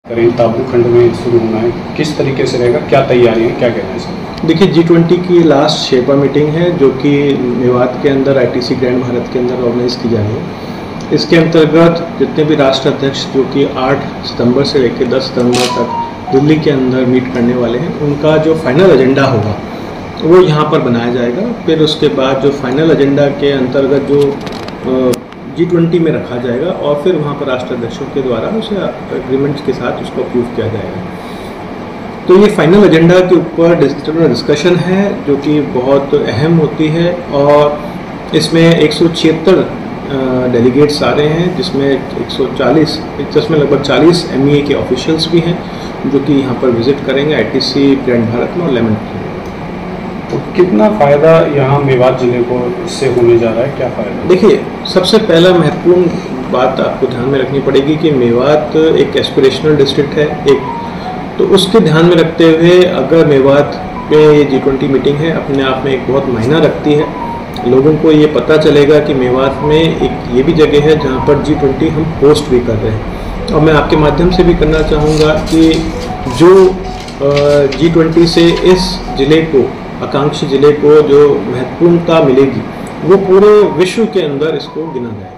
करें ताबू खंड में शुरू होना है, किस तरीके से रहेगा, क्या तैयारी है, क्या कहना है सर? देखिए G20 की लास्ट शेरपा मीटिंग है जो कि मेवात के अंदर ITC ग्रैंड भारत के अंदर ऑर्गेनाइज की जा रही है। इसके अंतर्गत जितने भी राष्ट्र अध्यक्ष जो कि 8 सितंबर से लेकर 10 सितंबर तक दिल्ली के अंदर मीट करने वाले हैं, उनका जो फाइनल एजेंडा होगा वो यहाँ पर बनाया जाएगा। फिर उसके बाद जो फाइनल एजेंडा के अंतर्गत जो G20 में रखा जाएगा और फिर वहाँ पर राष्ट्र अध्यक्षों के द्वारा उसे एग्रीमेंट्स के साथ उसको अप्रूव किया जाएगा। तो ये फाइनल एजेंडा के ऊपर डिस्कशन है जो कि बहुत अहम होती है और इसमें 176 डेलीगेट्स आ रहे हैं, जिसमें 140 जिसमें लगभग 40 MEA के ऑफिशियल्स भी हैं जो कि यहाँ पर विजिट करेंगे ITC ग्रैंड भारत में और लेमन। तो कितना फ़ायदा यहाँ मेवात ज़िले को इससे होने जा रहा है, क्या फ़ायदा? देखिए, सबसे पहला महत्वपूर्ण बात आपको ध्यान में रखनी पड़ेगी कि मेवात एक एस्पिरेशनल डिस्ट्रिक्ट है तो उसके ध्यान में रखते हुए अगर मेवात में ये G20 मीटिंग है अपने आप में एक बहुत मायना रखती है। लोगों को ये पता चलेगा कि मेवात में एक ये भी जगह है जहाँ पर G20 हम होस्ट भी कर रहे हैं। और मैं आपके माध्यम से भी करना चाहूँगा कि जो G20 से इस ज़िले को, आकांक्षी ज़िले को जो महत्वपूर्णता मिलेगी वो पूरे विश्व के अंदर इसको गिना जाएगा।